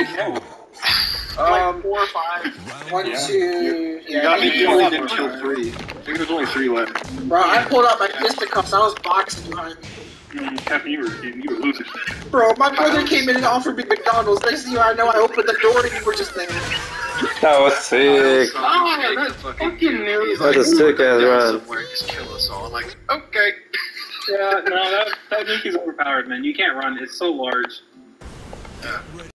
kill? Like 4 or 5. 1, 2. You got me pulled up didn't kill 3. I think there's only 3 left. Bro, I pulled out my fisticuffs. I was boxing behind me. Captain, you were losing. Bro, my brother came in and offered me McDonald's. Next thing I know, I opened the door and you were just there. That was sick. Oh, that's fucking news. That's a sick ass run. Somewhere and just kill us all. I'm like, okay. Yeah, no, that nuke is overpowered, man. You can't run. It's so large. Yeah.